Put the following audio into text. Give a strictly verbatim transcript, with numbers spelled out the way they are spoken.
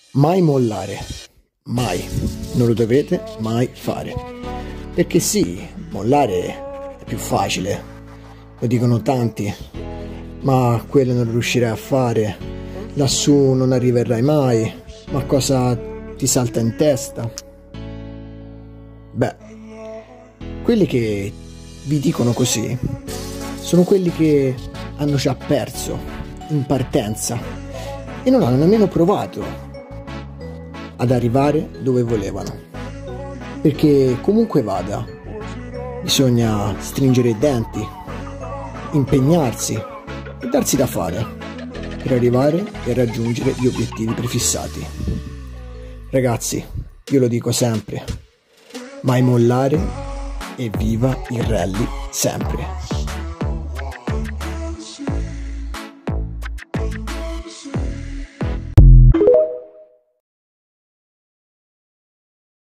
Mai mollare, mai, non lo dovete mai fare. Perché sì, mollare è più facile, lo dicono tanti, ma quello non lo riuscirai a fare, lassù non arriverai mai, ma cosa ti salta in testa? Beh, quelli che vi dicono così sono quelli che hanno già perso in partenza e non hanno nemmeno provato ad arrivare dove volevano, perché comunque vada bisogna stringere i denti, impegnarsi e darsi da fare per arrivare e raggiungere gli obiettivi prefissati. Ragazzi, io lo dico sempre, mai mollare e viva il rally sempre.